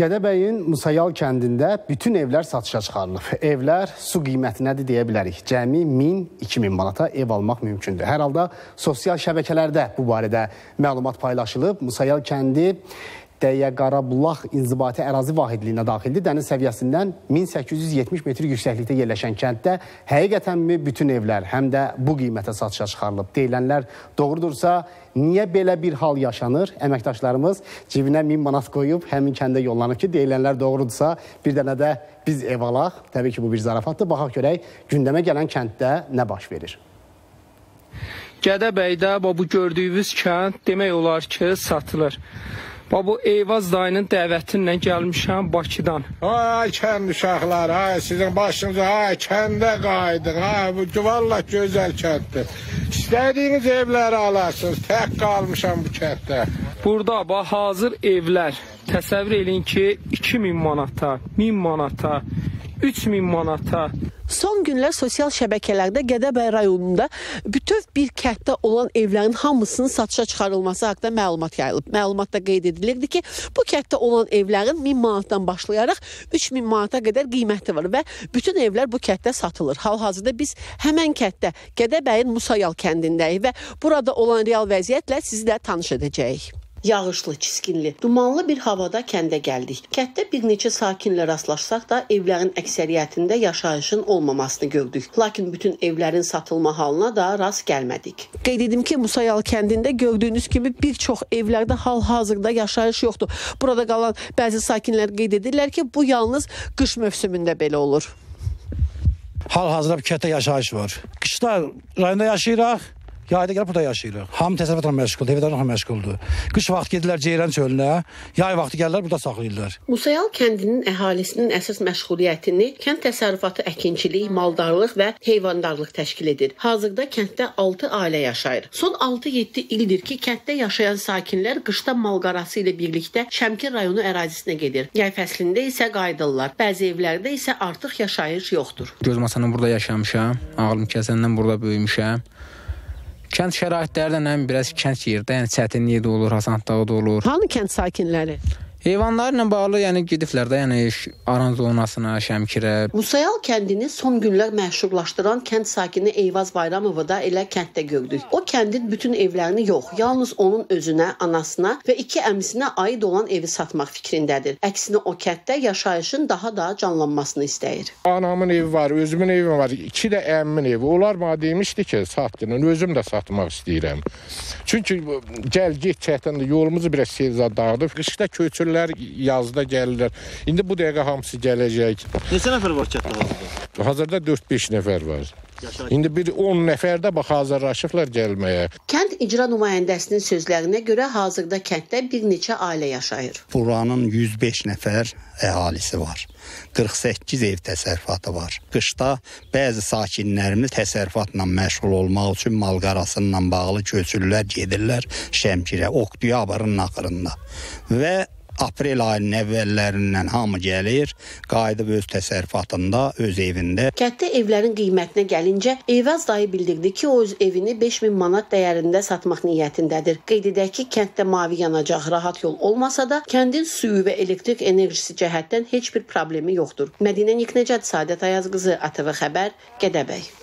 Gədəbəyin Musayal kəndində bütün evlər satışa çıxarılıb. Evlər su qiyməti nədir deyə bilərik. Cəmi 1000-2000 manata ev almaq mümkündür. Hər halda sosial şəbəkələrdə bu barədə məlumat paylaşılıb. Musayal kəndi Dəyə-Qarabulaq inzibati ərazi vahidliyinə daxildir. Dəniz səviyyəsindən 1870 metr yüksəklikdə yerləşən kənddə həqiqətənmi bütün evlər həm də bu qiymətə satışa çıxarılıb? Deyilənlər doğrudursa, niyə belə bir hal yaşanır? Əməkdaşlarımız cibinə 1000 manat qoyub həmin kəndə yollanıb ki, deyilənlər doğrudursa, bir dənə də biz ev alaq. Təbii ki, bu bir zarafatdır. Baxaq görək, gündəmə gələn kənddə nə baş verir? Gədəbəydə bu gördüyünüz kənd demək olar ki, satılır. Bu Eyvaz dayının dəvətinlə gəlmişəm Bakıdan. Ay kənd uşaqlar, ay sizin başınıza, ay kəndə qayıdın, ay bu valla gözəl kənddir. İstədiyiniz evləri alarsınız, tək qalmışam bu kənddə. Burada hazır evlər, təsəvvür edin ki, 2000 manata, 1000 manata, 3000 manata. Son günlər sosial şəbəkələrdə Gədəbəy rayonunda bütöv bir kənddə olan evlərin hamısının satışa çıxarılması haqqında məlumat yayılıb. Məlumatda qeyd edilirdi ki, bu kənddə olan evlərin 1000 manatdan başlayaraq 3000 manata qədər qiyməti var və bütün evlər bu kənddə satılır. Hal-hazırda biz həmən kənddə Gədəbəyin Musayal kəndindəyik və burada olan real vəziyyətlə sizi də tanış edəcəyik. Yağışlı, çiskinli, dumanlı bir havada kəndə gəldik. Kənddə bir neçə sakinlə rastlaşsaq da evlərin əksəriyyətində yaşayışın olmamasını gördük. Lakin bütün evlərin satılma halına da rast gəlmədik. Qeyd edim ki, Musayal kəndində gördüyünüz kimi bir çox evlərdə hal-hazırda yaşayış yoxdur. Burada qalan bəzi sakinlər qeyd edirlər ki, bu yalnız qış mövsümündə belə olur. Hal-hazırda bir kənddə yaşayış var. Qışda rayonda yaşayırıq. Yayda gəlib burada yaşayırıq. Hamı təsərrüfatla məşğuldur, evlərlə məşğuldur. Qış vaxtı gedirlər Ceyran çölünə, yay vaxtı gəlirlər burada saxlayırlar. Musayal kəndinin əhalisinin əsas məşğuliyyətini kənd təsərrüfatı, əkinçilik, maldarlıq və heyvandarlıq təşkil edir. Hazırda kənddə 6 ailə yaşayır. Son 6-7 ildir ki, kənddə yaşayan sakinlər qışda malqarası ilə birlikdə Şəmkir rayonu ərazisinə gedir. Yay fəslində isə qayıdırlar. Bəzi evlərdə isə artıq yaşayış yoxdur. Göz masanın burada yaşamışam, ağlım kəsəndən burada böyümüşəm. Kənd şəraitlərdən biraz kənd yerdə, yəni çətinliyi də olur, asanlığı da olur. Hanı kənd sakinləri? Heyvanlarla bağlı gediblər də, aran zonasına, Şəmkirə. Musayal kəndini son günlər məşhurlaşdıran kənd sakini Eyvaz Bayramovu da elə kənddə gördük. O kəndin bütün evlərini yox, yalnız onun özünə, anasına və 2 əmisinə aid olan evi satmaq fikrindədir. Əksinə o kənddə yaşayışın daha da canlanmasını istəyir. Anamın evi var, özümün evi var, 2 də əmmin evi. Onlar bana demişdi ki, satdın, özüm də satmaq istəyirəm. Çünki gəl-get çətindir, yolumuzu biraz sezad dağıdıb. Qışda köçürlər, yazda gəlirlər. İndi bu dəqiqə hamısı gələcək. Neçə nəfər var kənddə hazırda? Hazırda 4-5 nəfər var. İndi bir 10 nəfər də hazırlaşıblar gəlməyə. Kənd icra nümayəndəsinin sözlərinə görə hazırda kənddə bir neçə ailə yaşayır. Buranın 105 nəfər əhalisi var. 48 ev təsərrüfatı var. Qışda bəzi sakinlərimiz təsərrüfatla məşğul olmaq üçün malqarasıyla bağlı köçürlər, gedirlər Şəmkirə, oktyabrın axırında. Və aprel ayının əvvəllərindən hamı gəlir, qayıdıb öz təsərrüfatında, öz evində. Kənddə evlərin qiymətinə gəlincə, Eyvaz dayı bildirdi ki, o öz evini 5000 manat dəyərində satmaq niyyətindədir. Qeyd edək ki, kənddə mavi yanacaq, rahat yol olmasa da, kəndin suyu və elektrik enerjisi cəhətdən heç bir problemi yoxdur. Mədinə Niknəcəd, Sadət Ayaz qızı, ATV Xəbər, Gədəbəy.